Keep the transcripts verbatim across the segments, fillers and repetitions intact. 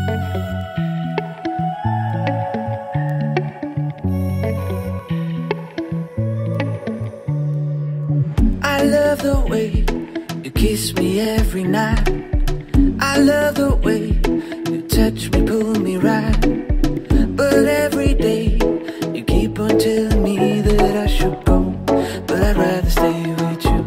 I love the way you kiss me every night. I love the way you touch me, pull me right. But every day you keep on telling me that I should go, but I'd rather stay with you.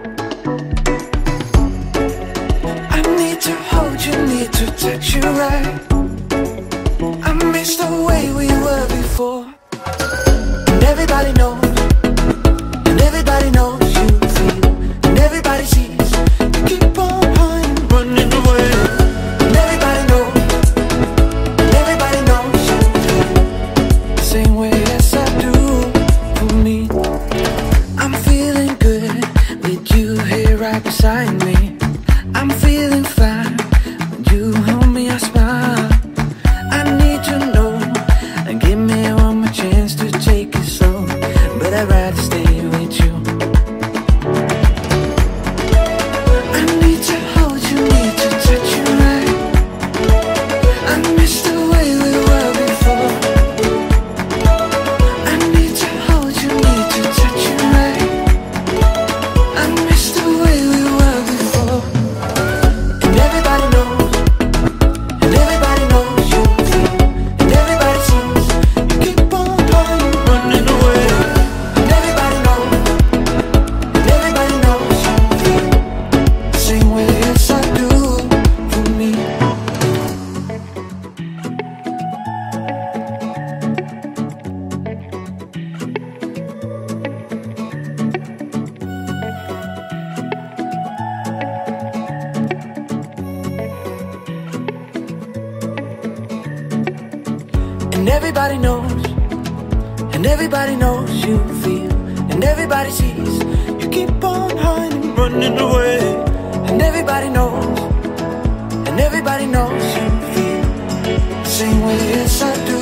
I need to hold you, need to touch you right. I miss the way we were before. And everybody knows, and everybody knows you feel, and everybody sees you keep on running, running away. And everybody knows, and everybody knows you feel the same way as I do for me. I'm feeling good with you here right beside me. I'm feeling fine when you hold me, I smile. I need to know and give me one more chance to take it slow, but I'd rather stay with you. I need to hold you, need to touch you right. I miss the way we were before. I need to hold you, need to touch you right. I miss the way we were before. And everybody knows, and everybody knows you feel, and everybody sees you keep on running, running away. And everybody knows, and everybody knows you feel the same way as I do for me. And everybody knows, and everybody knows you feel, and everybody sees you keep on hiding, running away. And everybody knows, and everybody knows you feel the same way as I do.